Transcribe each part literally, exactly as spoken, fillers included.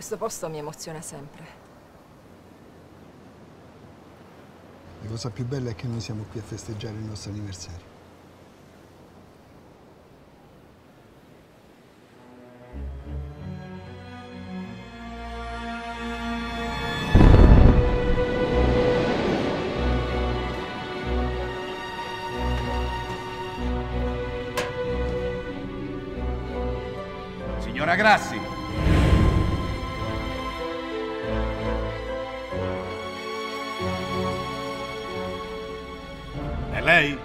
Questo posto mi emoziona sempre. La cosa più bella è che noi siamo qui a festeggiare il nostro anniversario. Signora Grassi! È lei?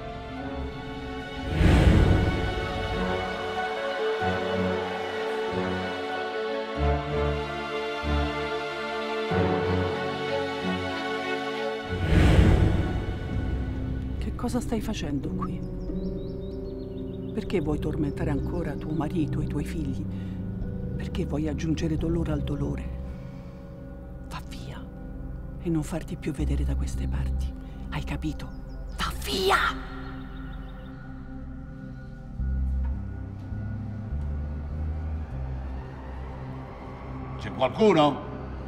Che cosa stai facendo qui? Perché vuoi tormentare ancora tuo marito e i tuoi figli? Perché vuoi aggiungere dolore al dolore? Va via e non farti più vedere da queste parti. Hai capito? Va via! C'è qualcuno?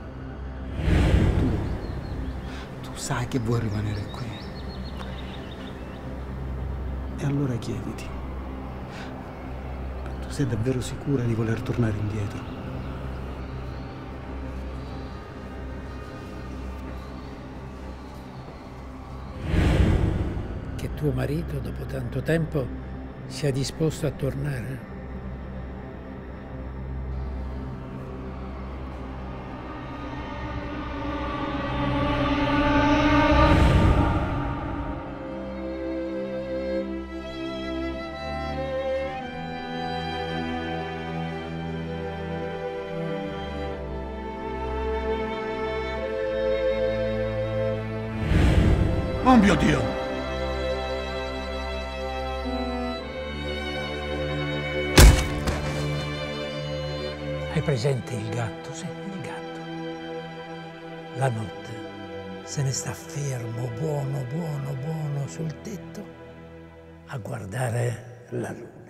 Tu, tu sai che vuoi rimanere qui. E allora chiediti, tu sei davvero sicura di voler tornare indietro? Che tuo marito, dopo tanto tempo, sia disposto a tornare? Oh mio Dio! Hai presente il gatto? Sì, il gatto. La notte se ne sta fermo, buono, buono, buono sul tetto a guardare la luna.